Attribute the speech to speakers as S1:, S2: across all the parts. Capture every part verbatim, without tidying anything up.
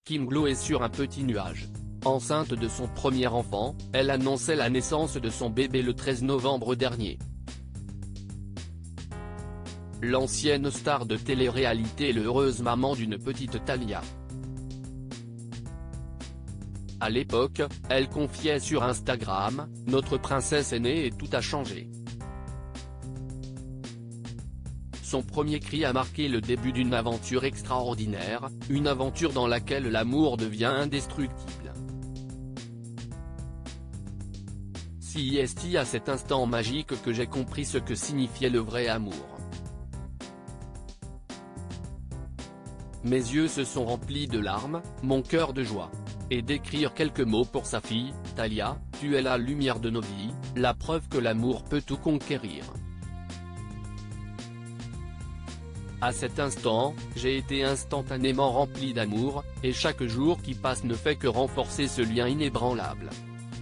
S1: Kim Glo est sur un petit nuage. Enceinte de son premier enfant, elle annonçait la naissance de son bébé le treize novembre dernier. L'ancienne star de télé-réalité est l'heureuse maman d'une petite Thalia. À l'époque, elle confiait sur Instagram « Notre princesse est née et tout a changé ». Son premier cri a marqué le début d'une aventure extraordinaire, une aventure dans laquelle l'amour devient indestructible. C'est à cet instant magique que j'ai compris ce que signifiait le vrai amour. Mes yeux se sont remplis de larmes, mon cœur de joie. Et d'écrire quelques mots pour sa fille, Thalia, tu es la lumière de nos vies, la preuve que l'amour peut tout conquérir. À cet instant, j'ai été instantanément rempli d'amour, et chaque jour qui passe ne fait que renforcer ce lien inébranlable.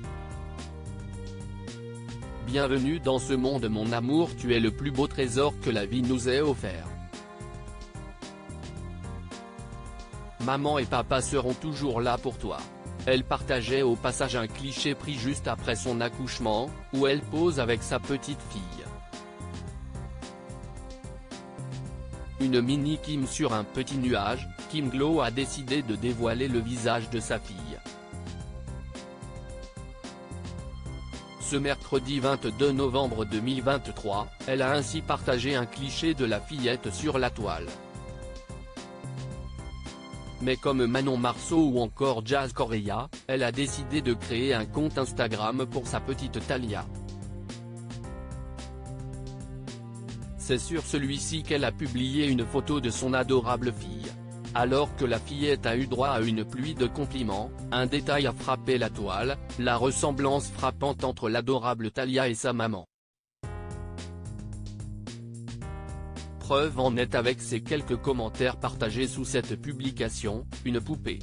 S1: Bienvenue dans ce monde mon amour, tu es le plus beau trésor que la vie nous ait offert. Maman et papa seront toujours là pour toi. Elle partageait au passage un cliché pris juste après son accouchement, où elle pose avec sa petite fille. Une mini Kim sur un petit nuage, Kim Glo a décidé de dévoiler le visage de sa fille. Ce mercredi vingt-deux novembre deux mille vingt-trois, elle a ainsi partagé un cliché de la fillette sur la toile. Mais comme Manon Marceau ou encore Jazz Correia, elle a décidé de créer un compte Instagram pour sa petite Thalia. C'est sur celui-ci qu'elle a publié une photo de son adorable fille. Alors que la fillette a eu droit à une pluie de compliments, un détail a frappé la toile, la ressemblance frappante entre l'adorable Thalia et sa maman. Preuve en est avec ces quelques commentaires partagés sous cette publication, une poupée.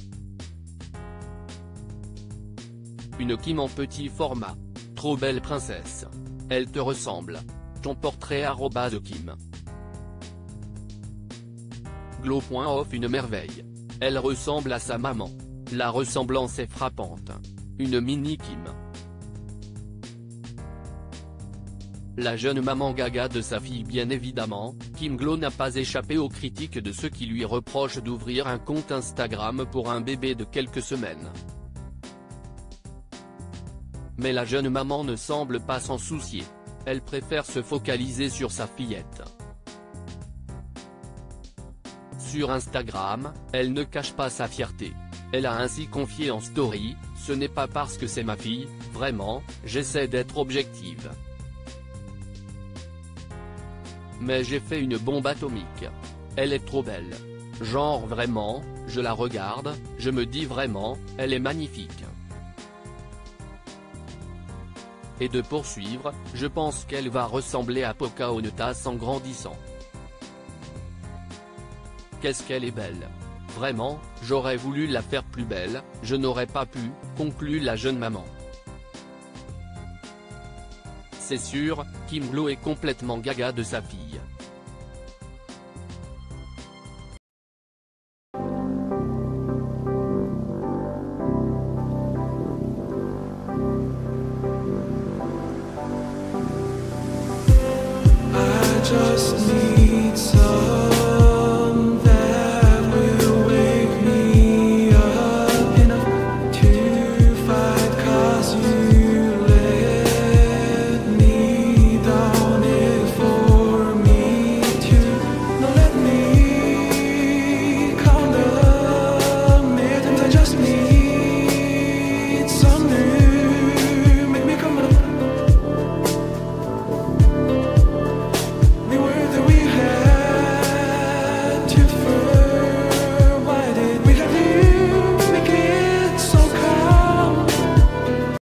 S1: Une Kim en petit format. Trop belle princesse. Elle te ressemble. Ton portrait arobase Kim. Glo.off une merveille. Elle ressemble à sa maman. La ressemblance est frappante. Une mini Kim. La jeune maman gaga de sa fille bien évidemment, Kim Glo n'a pas échappé aux critiques de ceux qui lui reprochent d'ouvrir un compte Instagram pour un bébé de quelques semaines. Mais la jeune maman ne semble pas s'en soucier. Elle préfère se focaliser sur sa fillette. Sur Instagram, elle ne cache pas sa fierté. Elle a ainsi confié en story, « Ce n'est pas parce que c'est ma fille, vraiment, j'essaie d'être objective. Mais j'ai fait une bombe atomique. Elle est trop belle. Genre vraiment, je la regarde, je me dis vraiment, elle est magnifique. » Et de poursuivre, je pense qu'elle va ressembler à Pocahontas en grandissant. Qu'est-ce qu'elle est belle. Vraiment, j'aurais voulu la faire plus belle, je n'aurais pas pu, conclut la jeune maman. C'est sûr, Kim Glo est complètement gaga de sa fille.
S2: I just need